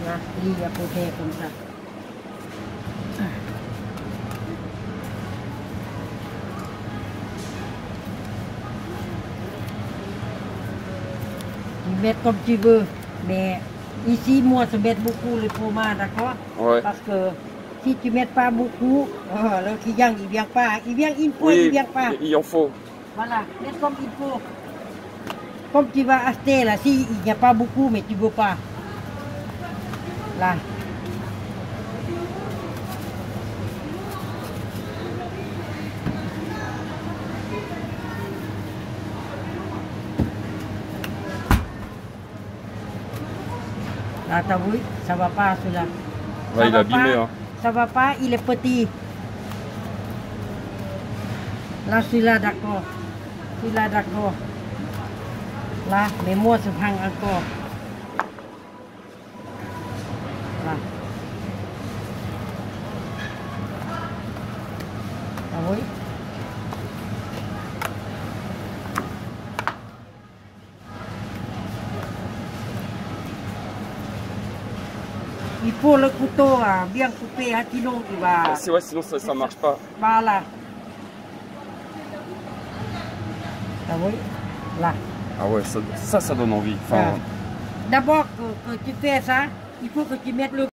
Nah, ini ya putih comme ça. Tu mets comme tu veux, mais ici, moi, je mets beaucoup le fromage, d'accord? Ouais. Parce que si tu mets pas beaucoup, le client, il vient pas. Il vient une fois, Oui, il vient pas. il en faut. Voilà, mets comme il faut. Comme tu vas acheter, là, si il n'y a pas beaucoup, mais tu veux pas. Là. Là, t'as vu, ça va pas celui-là. Ouais, il est abîmé. Hein. Ça va pas, il est petit. Là, celui-là, d'accord. Celui-là, d'accord. Là, mais moi, je prends encore. Là. Ah oui. Il faut le couteau bien coupé, hein, sinon il va... Ouais, sinon ça marche pas. Voilà. Ah oui, là. Ah ouais, ça donne envie. Enfin, D'abord que tu fais ça, il faut que tu mettes le